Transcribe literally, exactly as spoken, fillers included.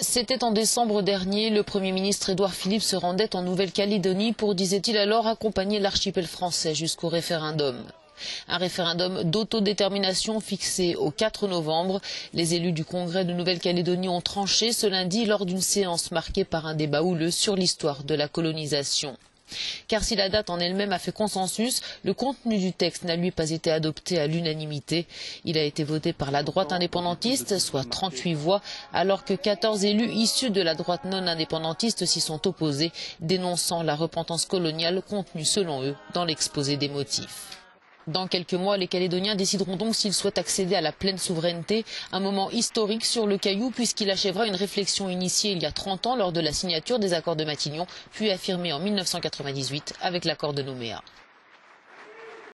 C'était en décembre dernier, le Premier ministre Édouard Philippe se rendait en Nouvelle-Calédonie pour, disait-il alors, accompagner l'archipel français jusqu'au référendum. Un référendum d'autodétermination fixé au quatre novembre. Les élus du Congrès de Nouvelle-Calédonie ont tranché ce lundi lors d'une séance marquée par un débat houleux sur l'histoire de la colonisation. Car si la date en elle-même a fait consensus, le contenu du texte n'a lui pas été adopté à l'unanimité. Il a été voté par la droite indépendantiste, soit trente-huit voix, alors que quatorze élus issus de la droite non indépendantiste s'y sont opposés, dénonçant la repentance coloniale contenue selon eux dans l'exposé des motifs. Dans quelques mois, les Calédoniens décideront donc s'ils souhaitent accéder à la pleine souveraineté, un moment historique sur le Caillou puisqu'il achèvera une réflexion initiée il y a trente ans lors de la signature des accords de Matignon, puis affirmée en mille neuf cent quatre-vingt-dix-huit avec l'accord de Nouméa.